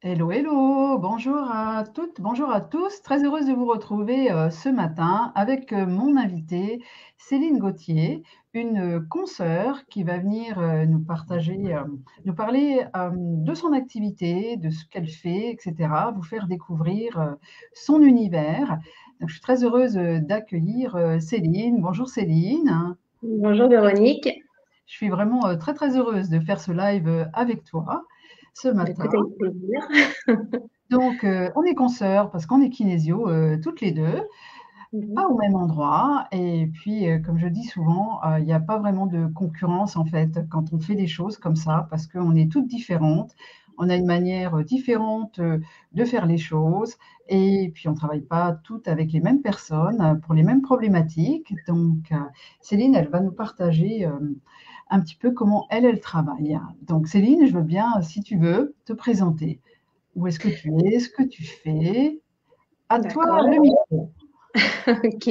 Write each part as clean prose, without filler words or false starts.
Hello, hello, bonjour à toutes, bonjour à tous. Très heureuse de vous retrouver ce matin avec mon invitée Céline Gauthier, une consoeur qui va venir nous partager, nous parler de son activité, de ce qu'elle fait, etc., vous faire découvrir son univers. Donc, je suis très heureuse d'accueillir Céline. Bonjour Céline. Bonjour Véronique. Je suis vraiment très très heureuse de faire ce live avec toi ce matin. Écoute, avec plaisir. Donc, on est consoeurs parce qu'on est kinésio, toutes les 2, pas Mhm. au même endroit et puis, comme je dis souvent, il y a pas vraiment de concurrence, en fait, quand on fait des choses comme ça parce qu'on est toutes différentes. On a une manière, différente, de faire les choses et puis on travaille pas toutes avec les mêmes personnes, pour les mêmes problématiques. Donc, Céline, elle va nous partager, un petit peu comment elle travaille. Donc Céline, je veux bien, si tu veux, te présenter. Où est-ce que tu es? Ce que tu fais? À toi le D'accord. micro. Ok.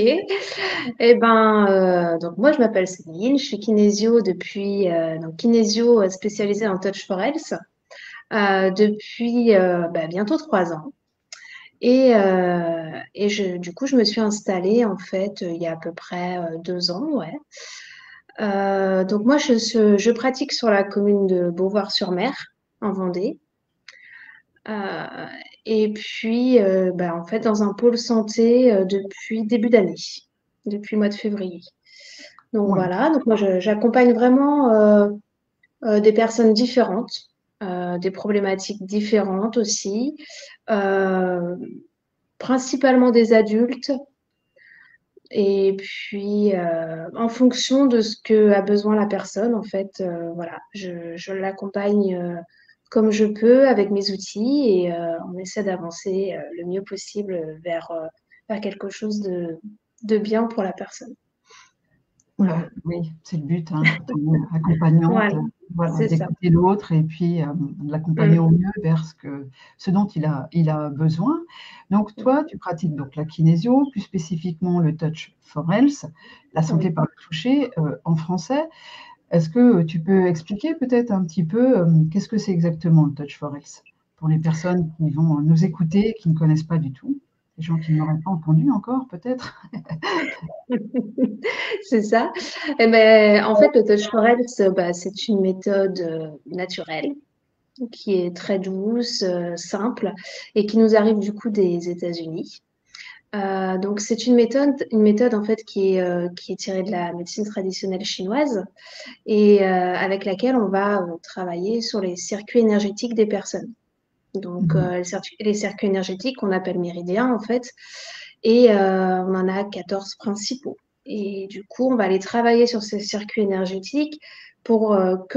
Donc moi je m'appelle Céline, je suis kinésio depuis kinésio spécialisée en Touch for Health depuis bientôt 3 ans. Du coup je me suis installée en fait il y a à peu près 2 ans, ouais. Donc moi je pratique sur la commune de Beauvoir-sur-Mer en Vendée. Euh, en fait, dans un pôle santé depuis début d'année, depuis le mois de février. Donc Oui, voilà, donc moi j'accompagne vraiment des personnes différentes, des problématiques différentes aussi, euh, principalement des adultes. Et puis, en fonction de ce que a besoin la personne, en fait, voilà, je l'accompagne comme je peux avec mes outils et on essaie d'avancer le mieux possible vers quelque chose de bien pour la personne. Voilà. oui, c'est le but, hein, quand on est accompagnante, Voilà, voilà, c'est ça. d'écouter l'autre et puis, de l'accompagner au Mm. mieux vers ce dont il a besoin. Donc toi, tu pratiques donc la kinésio, plus spécifiquement le touch for health, la santé Oui. par le toucher, en français. Est-ce que tu peux expliquer peut-être un petit peu, qu'est-ce que c'est exactement le touch for health? Pour les personnes qui vont nous écouter et qui ne connaissent pas du tout, les gens qui n'auraient pas entendu encore peut-être? C'est ça. Eh ben, en fait, le touch for health, c'est une méthode naturelle qui est très douce, simple et qui nous arrive du coup des États-Unis. Donc c'est une méthode en fait qui est tirée de la médecine traditionnelle chinoise et avec laquelle on va travailler sur les circuits énergétiques des personnes. Donc Mmh. les circuits énergétiques qu'on appelle méridiens en fait et on en a 14 principaux. Et du coup, on va aller travailler sur ces circuits énergétiques pour que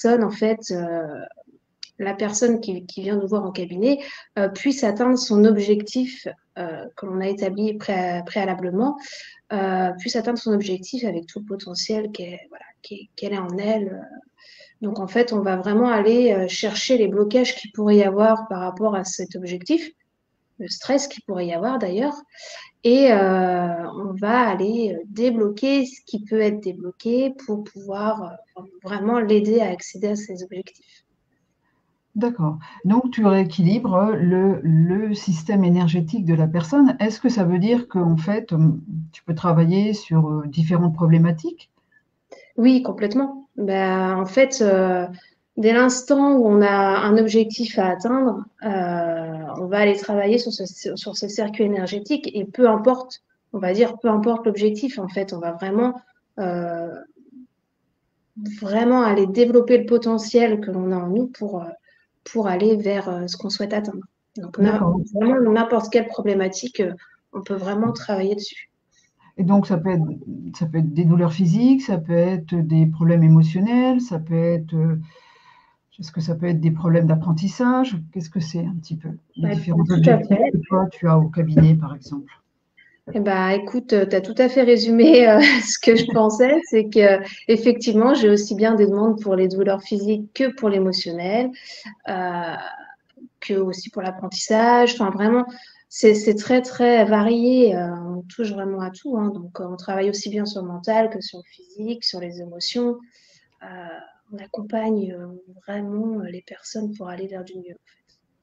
la personne qui vient nous voir en cabinet puisse atteindre son objectif que l'on a établi préalablement, puisse atteindre son objectif avec tout le potentiel qu'elle est en elle. Donc en fait, on va vraiment aller chercher les blocages qu'il pourrait y avoir par rapport à cet objectif, le stress qu'il pourrait y avoir d'ailleurs, et on va aller débloquer ce qui peut être débloqué pour pouvoir vraiment l'aider à accéder à ses objectifs. D'accord. Donc tu rééquilibres le système énergétique de la personne. Est-ce que ça veut dire qu'en fait, tu peux travailler sur, différentes problématiques? Oui, complètement. En fait, dès l'instant où on a un objectif à atteindre, on va aller travailler sur ce circuit énergétique et peu importe, on va dire, peu importe l'objectif, en fait, on va euh, vraiment aller développer le potentiel que l'on a en nous pour aller vers ce qu'on souhaite atteindre. Donc, D'accord. vraiment, n'importe quelle problématique, on peut vraiment travailler dessus. Et donc ça peut être des douleurs physiques, ça peut être des problèmes émotionnels, ça peut être, est-ce que ça peut être des problèmes d'apprentissage? Qu'est-ce que c'est un petit peu? Les Ouais, différents tout à objectifs fait. que toi tu as au cabinet, par exemple? Eh ben, écoute, tu as tout à fait résumé ce que je pensais, c'est que effectivement, j'ai aussi bien des demandes pour les douleurs physiques que pour l'émotionnel, euh, que aussi pour l'apprentissage. Enfin, vraiment, c'est très très varié. On touche vraiment à tout, hein. Donc, on travaille aussi bien sur le mental que sur le physique, sur les émotions. Euh, on accompagne vraiment les personnes pour aller vers du mieux.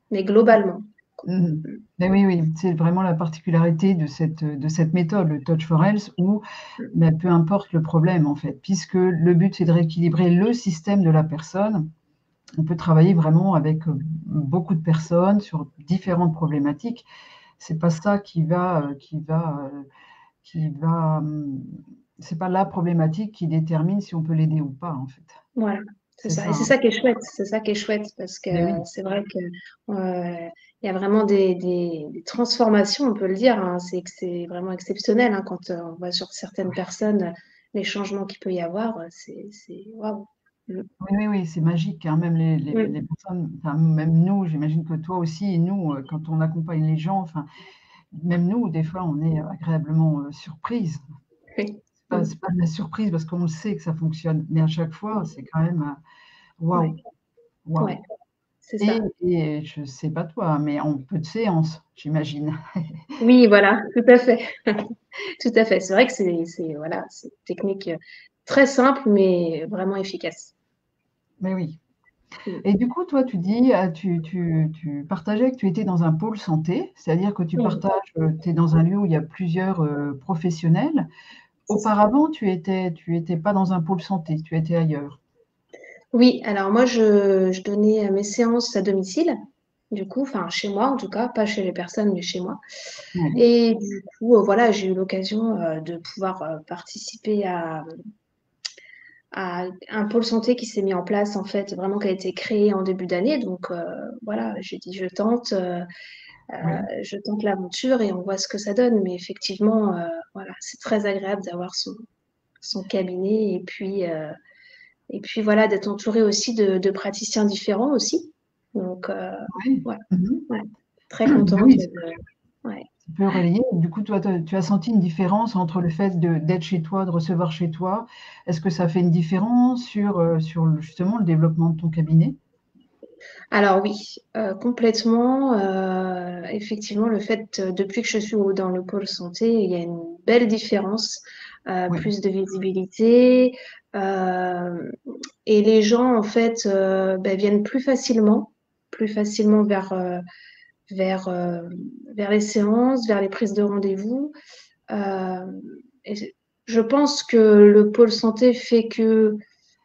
mais globalement. Mmh. Mais oui, oui, c'est vraiment la particularité de cette méthode, le Touch for Health où, bah, peu importe le problème en fait, puisque le but c'est de rééquilibrer le système de la personne. On peut travailler vraiment avec, beaucoup de personnes sur différentes problématiques. C'est pas ça c'est pas la problématique qui détermine si on peut l'aider ou pas, en fait. Voilà, c'est C'est ça. ça, Et c'est hein. ça qui est chouette. C'est ça qui est chouette parce que Mais oui, c'est vrai que il y a vraiment des transformations, on peut le dire, hein. C'est que c'est vraiment exceptionnel hein, quand on voit sur certaines personnes les changements qu'il peut y avoir. C'est waouh. Mm. oui, oui, oui, c'est magique, hein, même les Mm. personnes, enfin, même nous, j'imagine que toi aussi et nous, quand on accompagne les gens, enfin, même nous, des fois, on est agréablement, surprises. Oui. C'est Mm. pas de la surprise parce qu'on le sait que ça fonctionne, mais à chaque fois, c'est quand même, Ouais, waouh, ouais, waouh. c'est ça. Et je sais pas toi, mais en peu de séances, j'imagine. Oui, voilà, tout à fait. Tout à fait. C'est vrai que voilà, c'est une technique très simple, mais vraiment efficace. Mais oui. Mm. Et du coup, toi, tu dis, tu partageais que tu étais dans un pôle santé, c'est-à-dire que tu Mm. partages, tu es dans un lieu où il y a plusieurs, professionnels. C'est ça. Auparavant, tu étais pas dans un pôle santé, tu étais ailleurs? Oui, alors moi, je donnais mes séances à domicile, du coup, enfin chez moi en tout cas, pas chez les personnes, mais chez moi. Oui, Et du coup, voilà, j'ai eu l'occasion de pouvoir participer à un pôle santé qui s'est mis en place, en fait, vraiment qui a été créé en début d'année. Donc voilà, j'ai dit, oui. je tente l'aventure et on voit ce que ça donne. Mais effectivement, voilà, c'est très agréable d'avoir son cabinet et puis voilà, d'être entouré aussi de praticiens différents aussi. Donc, Oui. ouais, Mmh. ouais, très Ben contente oui, ouais. ça peut relayer. Du coup, toi, tu as senti une différence entre le fait d'être chez toi, de recevoir chez toi? Est-ce que ça fait une différence sur le justement le développement de ton cabinet? Alors oui, complètement. Effectivement, le fait, depuis que je suis dans le pôle santé, il y a une belle différence, Oui, plus de visibilité, euh, et les gens en fait ben, viennent plus facilement vers, euh, vers les séances, vers les prises de rendez-vous. Euh, et je pense que le pôle santé fait que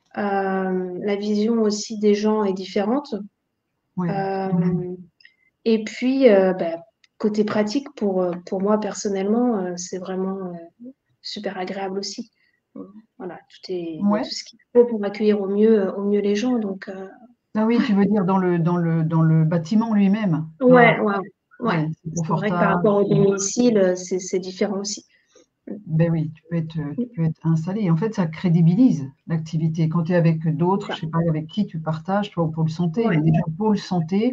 la vision aussi des gens est différente. oui. Mmh. Euh, et puis, bah, côté pratique, pour moi personnellement, c'est vraiment super agréable aussi. Voilà, il y a Ouais. tout ce qu'il faut pour accueillir au mieux les gens. Donc, Ah oui, tu veux dire dans le bâtiment lui-même? Pas ouais, ouais, ouais. ouais, c'est C'est vrai que par confortable, rapport au c'est domicile, c'est différent aussi. beh, oui, tu peux être installé et en fait, ça crédibilise l'activité. Quand tu es avec C'est d'autres, ça. je sais pas avec qui tu partages, toi, au pôle santé, Ouais, mais déjà pôle santé,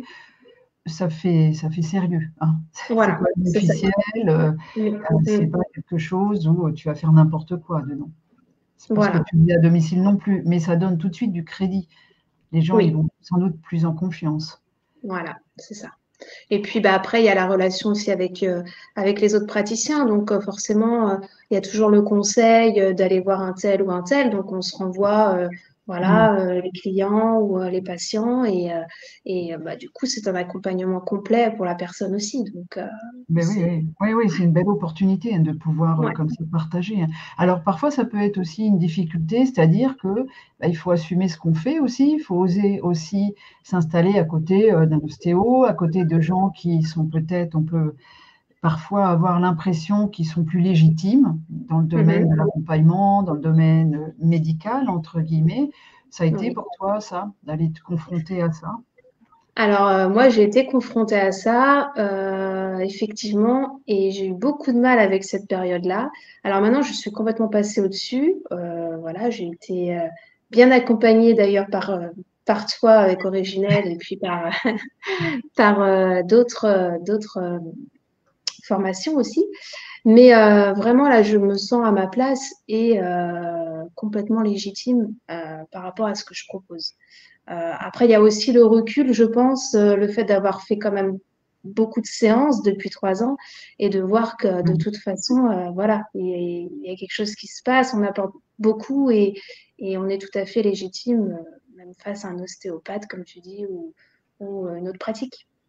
ça fait sérieux, hein. C'est voilà, quand même c'est ça. officiel, Mm, c'est mm. pas quelque chose où tu vas faire n'importe quoi dedans. C'est pas ce que Voilà, tu vis à domicile non plus, mais ça donne tout de suite du crédit. Les gens, ils oui, vont sans doute plus en confiance. voilà, c'est ça. Et puis bah, après, il y a la relation aussi avec les autres praticiens. Donc forcément, il y a toujours le conseil d'aller voir un tel ou un tel. Donc on se renvoie Mmh. voilà, les clients ou les patients. Bah, du coup, c'est un accompagnement complet pour la personne aussi. Donc Beh, oui, c'est... oui. Oui, oui, c'est une belle opportunité, hein, de pouvoir, Ouais. comme ça partager, hein. Alors parfois ça peut être aussi une difficulté, c'est-à-dire que, bah, il faut assumer ce qu'on fait aussi, il faut oser aussi s'installer à côté, d'un ostéo, à côté de gens qui sont peut-être on peut parfois avoir l'impression qu'ils sont plus légitimes dans le domaine de Mhm. l'accompagnement, dans le domaine, «médical» entre guillemets. Ça a été Oui. pour toi ça, d'aller te confronter à ça? Alors, moi, j'ai été confrontée à ça, effectivement, et j'ai eu beaucoup de mal avec cette période-là. Alors maintenant, je suis complètement passée au-dessus. Voilà, j'ai été bien accompagnée d'ailleurs par toi avec Originel et puis par d'autres formations aussi. Mais vraiment, là, je me sens à ma place et complètement légitime par rapport à ce que je propose. Après, il y a aussi le recul, je pense, le fait d'avoir fait quand même beaucoup de séances depuis 3 ans et de voir que de Mmh. toute façon, voilà, il y a quelque chose qui se passe, on apporte beaucoup et on est tout à fait légitime, même face à un ostéopathe, comme tu dis, ou une autre pratique.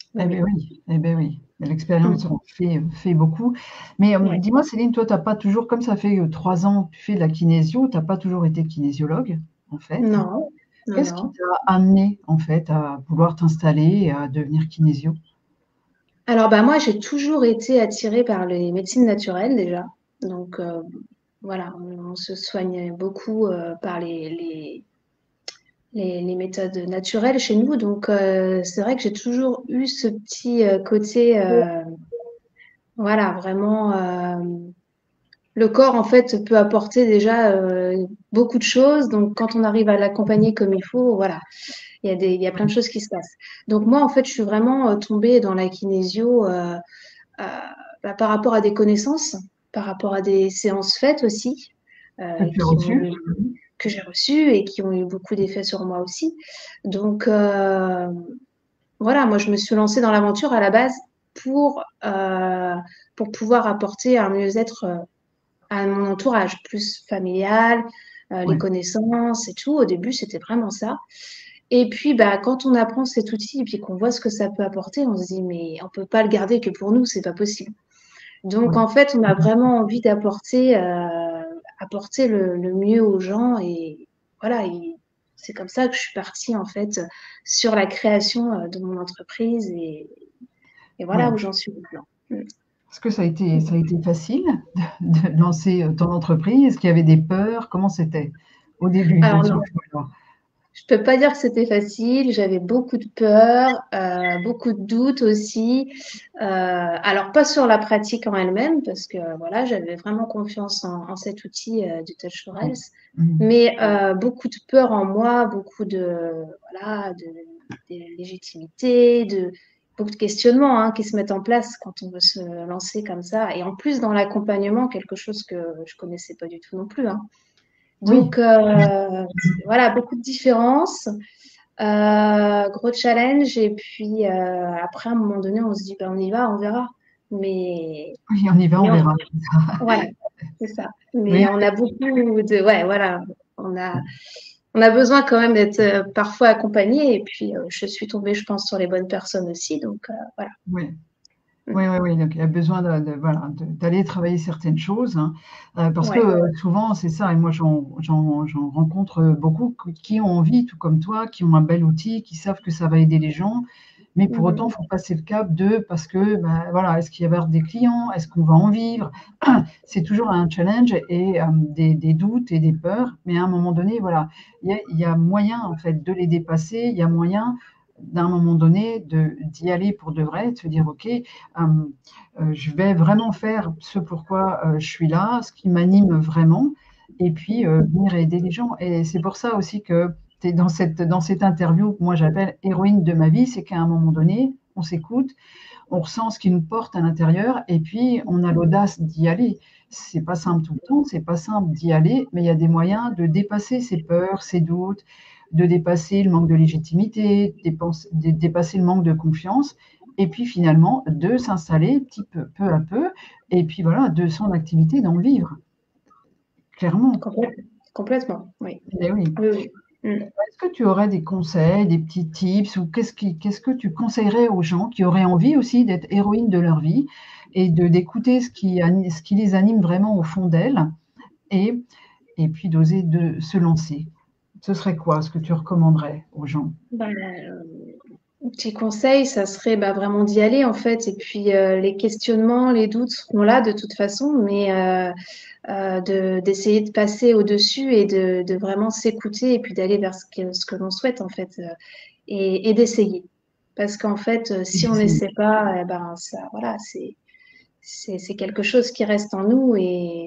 Oui, Eh oui. beh, oui, eh beh, oui. L'expérience Mmh. en fait beaucoup. Mais, Ouais. dis-moi Céline, toi tu as pas toujours comme ça fait, 3 ans que tu fais de la kinésio, tu as pas toujours été kinésiologue, en fait? Non, non, Qu'est-ce non. qui t'a amené, en fait, à vouloir t'installer et à devenir kinésio? Alors, bah, moi, j'ai toujours été attirée par les médecines naturelles déjà. Donc, voilà, on se soigne beaucoup par les méthodes naturelles chez nous. Donc, c'est vrai que j'ai toujours eu ce petit côté, voilà, vraiment, le corps, en fait, peut apporter déjà beaucoup de choses. Donc, quand on arrive à l'accompagner comme il faut, voilà, il y a plein de choses qui se passent. Donc, moi, en fait, je suis vraiment tombée dans la kinésio euh, bah, par rapport à des connaissances, par rapport à des séances faites aussi, Que tu as qui ont reçu? eu, que j'ai reçues et qui ont eu beaucoup d'effets sur moi aussi. Donc, voilà, moi, je me suis lancée dans l'aventure à la base pour, euh, pour pouvoir apporter un mieux-être à mon entourage, plus familial, les Ouais, connaissances et tout. Au début, c'était vraiment ça. Et puis, bah, quand on apprend cet outil et puis qu'on voit ce que ça peut apporter, on se dit, mais on peut pas le garder que pour nous, c'est pas possible. Donc, oui. en fait, on a vraiment envie d'apporter apporter le mieux aux gens. Et voilà, c'est comme ça que je suis partie, en fait, sur la création de mon entreprise. Et voilà Ouais. où j'en suis maintenant. Mm. Est-ce que ça a été facile de lancer, ton entreprise? Est-ce qu'il y avait des peurs? Comment c'était au début de Alors, ce non, choix-là? je peux pas dire que c'était facile. J'avais beaucoup de peur, beaucoup de doutes aussi. Alors, pas sur la pratique en elle-même, parce que voilà, j'avais vraiment confiance en cet outil du Touch for Oui. Health, Mmh. mais beaucoup de peur en moi, beaucoup de voilà, de légitimité, de beaucoup de questionnements hein, qui se mettent en place quand on veut se lancer comme ça. Et en plus, dans l'accompagnement, quelque chose que je connaissais pas du tout non plus. Hein. Oui, Donc voilà, beaucoup de différences. Gros challenge et puis après à un moment donné on se dit ben on y va on verra mais oui, on y va, on mais on, verra. voilà c'est ça Oui, mais on a beaucoup de ouais voilà on a besoin quand même d'être parfois accompagné et puis je suis tombée je pense sur les bonnes personnes aussi donc voilà. oui. Mm. Oui, oui, oui, donc il y a besoin voilà, d'aller travailler certaines choses, hein, parce que, Ouais. souvent c'est ça et moi j'en rencontre, beaucoup qui ont envie, tout comme toi, qui ont un bel outil, qui savent que ça va aider les gens, mais pour autant, Mhm. il faut passer le cap de parce que, bah, voilà, est-ce qu'il va y avoir des clients? Est-ce qu'on va en vivre? C'est toujours un challenge et des doutes et des peurs, mais à un moment donné, voilà, il y a moyen en fait de les dépasser, il y a moyen d'un moment donné d'y aller pour de vrai, de se dire: «OK, je vais vraiment faire ce pourquoi, je suis là, ce qui m'anime vraiment et puis, venir aider les gens» et c'est pour ça aussi que tu es dans cette interview que moi j'appelle «héroïne de ma vie», c'est qu'à un moment donné, on s'écoute, on ressent ce qui nous porte à l'intérieur et puis on a l'audace d'y aller. C'est pas simple tout le temps, c'est pas simple d'y aller, mais il y a des moyens de dépasser ses peurs, ses doutes, de dépasser le manque de légitimité, dépasser le manque de confiance et puis finalement de s'installer petit peu à peu et puis voilà, de son activité, d'en vivre, clairement. Complètement oui Eh oui. oui oui. Mm. Est-ce que tu aurais des conseils, des petits tips ou qu'est-ce que tu conseillerais aux gens qui auraient envie aussi d'être héroïnes de leur vie et d'écouter ce qui les anime vraiment au fond d'elles et puis d'oser de se lancer? Ce serait quoi ce que tu recommanderais aux gens? Ben, petit conseil, ça serait bah, vraiment d'y aller en fait. Et puis les questionnements, les doutes seront là de toute façon, mais d'essayer de passer au-dessus et de vraiment s'écouter et puis d'aller vers ce que l'on souhaite en fait et d'essayer. Parce qu'en fait, Et si on d'essayer. n'essaie pas, eh ben ça, voilà, c'est quelque chose qui reste en nous et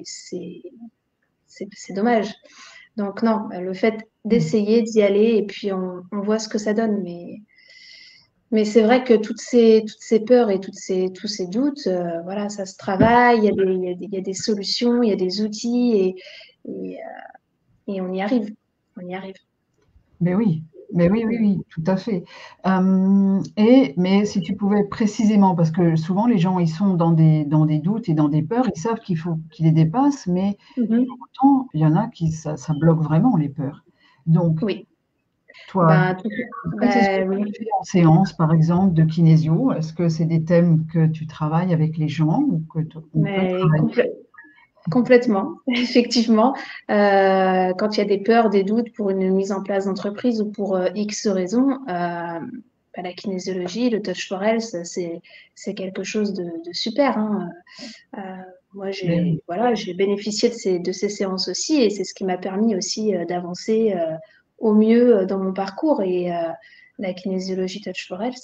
c'est dommage. Donc non, le fait Mmh. d'essayer, d'y aller et puis on voit ce que ça donne. Mais c'est vrai que toutes ces peurs et tous ces doutes, voilà, ça se travaille, il y a des solutions, il y a des outils et, et on y arrive. On y arrive. Mais oui, mais oui, oui, oui, tout à fait. Mais si tu pouvais précisément parce que souvent les gens, ils sont dans des doutes et dans des peurs, ils savent qu'il faut qu'ils les dépassent, mais Mhm. pourtant, il y en a qui ça bloque vraiment les peurs. Donc Oui. toi? Ben, Qu'est-ce que ben, tu fais en séance, par exemple, de kinésio? Est-ce que c'est des thèmes que tu travailles avec les gens ou que on peut mais travailler? complètement, effectivement. Quand il y a des peurs, des doutes pour une mise en place d'entreprise ou pour X raisons, bah, la kinésiologie, le touch forel, c'est quelque chose de super, hein. Euh, Moi, Mais oui, j'ai bénéficié de ces séances aussi et c'est ce qui m'a permis aussi d'avancer au mieux dans mon parcours. Et la kinésiologie touch forel,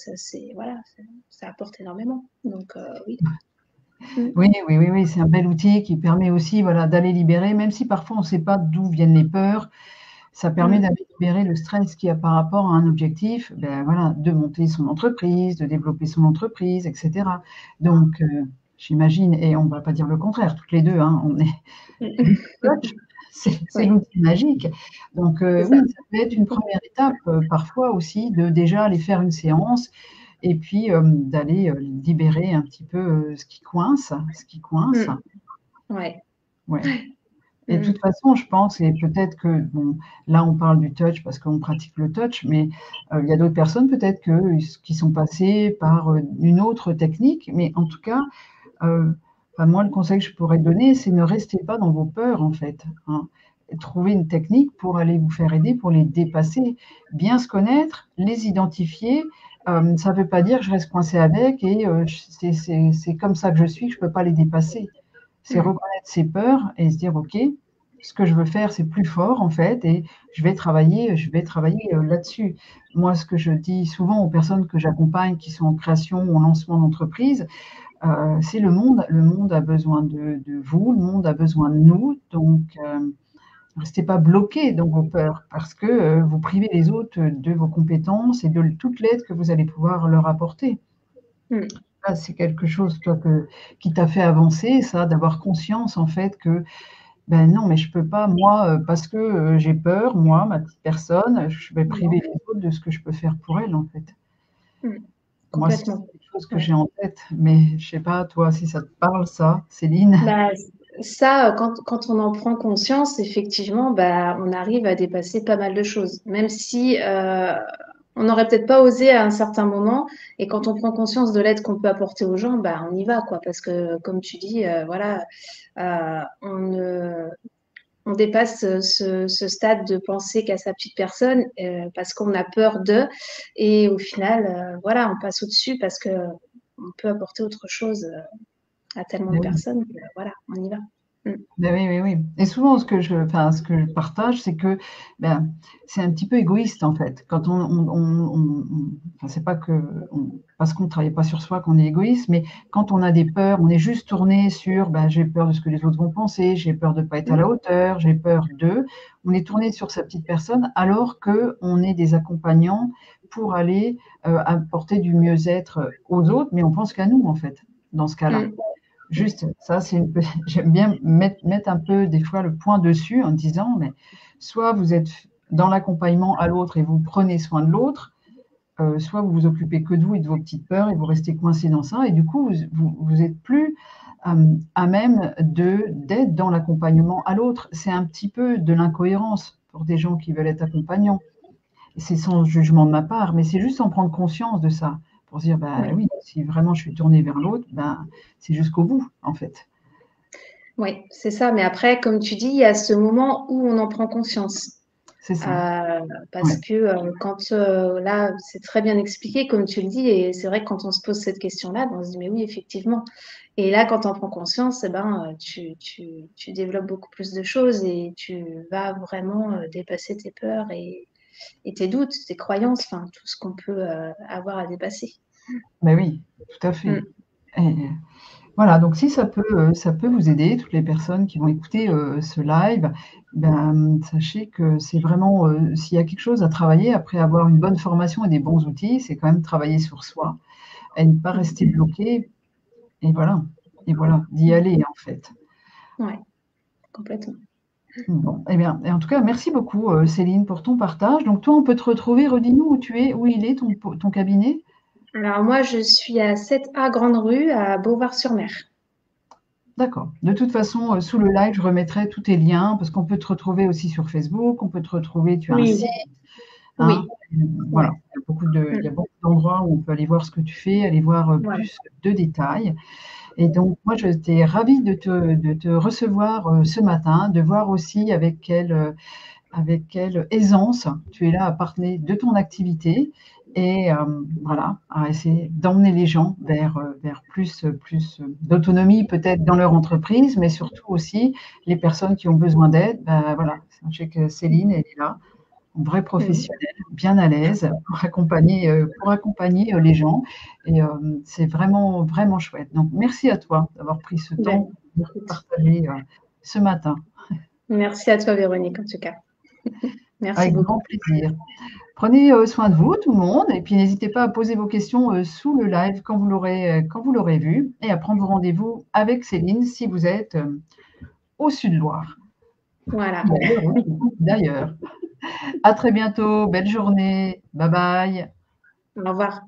ça apporte énormément. Donc, oui. Mm. oui, oui, oui, oui, c'est un bel outil qui permet aussi, voilà, d'aller libérer, même si parfois on ne sait pas d'où viennent les peurs, ça permet Mm. d'aller libérer le stress qu'il y a par rapport à un objectif, ben voilà, de monter son entreprise, de développer son entreprise, et cetera. Donc, j'imagine, et on ne va pas dire le contraire, toutes les deux, hein, on est coach, c'est Oui, l'outil magique. Donc, c'est ça. oui, ça peut être une première étape, parfois aussi, de déjà aller faire une séance et puis, d'aller, libérer un petit peu, ce qui coince, ce qui coince. Mm. Ouais. Ouais. Et de Mm. toute façon, je pense, et peut-être que, bon, là, on parle du touch parce qu'on pratique le touch, mais il y a d'autres personnes peut-être qui sont passées par une autre technique, mais en tout cas, enfin, moi, le conseil que je pourrais donner, c'est ne restez pas dans vos peurs, en fait, hein. Trouvez une technique pour aller vous faire aider, pour les dépasser. Bien se connaître, les identifier. Ça ne veut pas dire que je reste coincée avec et c'est comme ça que je suis, que je ne peux pas les dépasser. C'est Mm. reconnaître ses peurs et se dire, OK, ce que je veux faire, c'est plus fort en fait, et je vais travailler là-dessus. Moi, ce que je dis souvent aux personnes que j'accompagne qui sont en création ou en lancement d'entreprise, c'est le monde a besoin de vous, le monde a besoin de nous, donc ne restez pas bloqués dans vos peurs parce que vous privez les autres de vos compétences et de toute l'aide que vous allez pouvoir leur apporter. Mm. Ça, c'est quelque chose, toi, qui t'a fait avancer, ça, d'avoir conscience en fait que ben non, mais je peux pas, moi, parce que j'ai peur, moi, ma petite personne, je vais priver Non. les autres de ce que je peux faire pour elles, en fait. Mm. Moi, c'est Complètement. quelque chose que Ouais. j'ai en tête, mais je sais pas, toi, si ça te parle, ça, Céline. Bah, ça, quand on en prend conscience, effectivement, bah, on arrive à dépasser pas mal de choses. Même si on n'aurait peut-être pas osé à un certain moment. Et quand on prend conscience de l'aide qu'on peut apporter aux gens, bah, on y va, quoi. Parce que, comme tu dis, voilà, on dépasse ce stade de penser qu'à sa petite personne parce qu'on a peur d'eux. Et au final, voilà, on passe au-dessus parce que on peut apporter autre chose à tellement de Ben oui. personnes. Voilà, on y va. Mm. Ben oui, oui, oui. Et souvent, ce que je partage, c'est que ben, c'est un petit peu égoïste en fait. Quand enfin, c'est pas que parce qu'on ne travaille pas sur soi qu'on est égoïste, mais quand on a des peurs, on est juste tourné sur ben, j'ai peur de ce que les autres vont penser, j'ai peur de ne pas être à Mm. la hauteur, j'ai peur d'eux. On est tourné sur sa petite personne alors qu'on est des accompagnants pour aller apporter du mieux-être aux autres, mais on pense qu'à nous en fait, dans ce cas-là. Mm. Juste, ça, j'aime bien mettre un peu des fois le point dessus en disant, mais soit vous êtes dans l'accompagnement à l'autre et vous prenez soin de l'autre, soit vous vous occupez que de vous et de vos petites peurs et vous restez coincé dans ça et du coup vous êtes plus à même d'être dans l'accompagnement à l'autre. C'est un petit peu de l'incohérence pour des gens qui veulent être accompagnants. C'est sans jugement de ma part, mais c'est juste en prendre conscience de ça, pour se dire, bah Oui, oui, si vraiment je suis tournée vers l'autre, ben, c'est jusqu'au bout, en fait. oui, c'est ça. Mais après, comme tu dis, il y a ce moment où on en prend conscience. C'est ça. Euh, Parce Ouais. que quand là, c'est très bien expliqué, comme tu le dis, et c'est vrai que quand on se pose cette question-là, ben, on se dit, mais oui, effectivement. Et là, quand on prend conscience, eh ben, tu développes beaucoup plus de choses et tu vas vraiment dépasser tes peurs et tes doutes, tes croyances, enfin, tout ce qu'on peut avoir à dépasser. Ben oui, tout à fait. Mm. Et voilà, donc si ça peut vous aider, toutes les personnes qui vont écouter ce live, ben, sachez que c'est vraiment, s'il y a quelque chose à travailler après avoir une bonne formation et des bons outils, c'est quand même travailler sur soi et ne pas rester bloqué. Et voilà, et voilà, d'y Mm. aller en fait. Ouais, complètement. Bon, eh bien, et en tout cas, merci beaucoup Céline pour ton partage. Donc toi, on peut te retrouver, redis-nous où tu es, où il est ton cabinet. Alors moi, je suis à 7A Grande Rue, à Beauvoir-sur-Mer. D'accord. De toute façon, sous le live, je remettrai tous tes liens parce qu'on peut te retrouver aussi sur Facebook, on peut te retrouver, tu as un Oui, site, hein. Oui, Voilà, ouais. il y a Mmh. beaucoup d'endroits où on peut aller voir ce que tu fais, aller voir, Voilà. plus de détails. Et donc moi, j'étais ravie de te recevoir, ce matin, de voir aussi avec quelle aisance tu es là à parler de ton activité et voilà, à essayer d'emmener les gens vers plus d'autonomie peut-être dans leur entreprise, mais surtout aussi les personnes qui ont besoin d'aide, bah, voilà, sachez que Céline, elle est là, une vraie Mmh. professionnelle, bien à l'aise pour accompagner, les gens et c'est vraiment, vraiment chouette. Donc merci à toi d'avoir pris ce temps Ben, pour venir écoute, partager, ce matin. merci à toi Véronique en tout cas. Merci Avec beaucoup. grand plaisir. Prenez, soin de vous tout le monde et puis n'hésitez pas à poser vos questions, sous le live quand vous l'aurez vu et à prendre vos rendez-vous avec Céline si vous êtes, au Sud-Loire. Voilà. D'ailleurs aussi, d'ailleurs. À très bientôt, belle journée. Bye bye. Au revoir.